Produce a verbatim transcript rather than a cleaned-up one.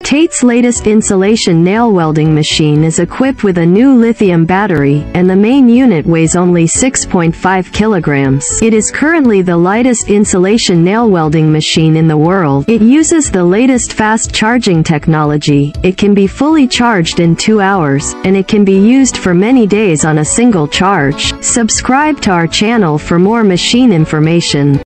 Tate's latest insulation nail welding machine is equipped with a new lithium battery, and the main unit weighs only six point five kilograms. It is currently the lightest insulation nail welding machine in the world. It uses the latest fast charging technology. It can be fully charged in two hours, and it can be used for many days on a single charge. Subscribe to our channel for more machine information.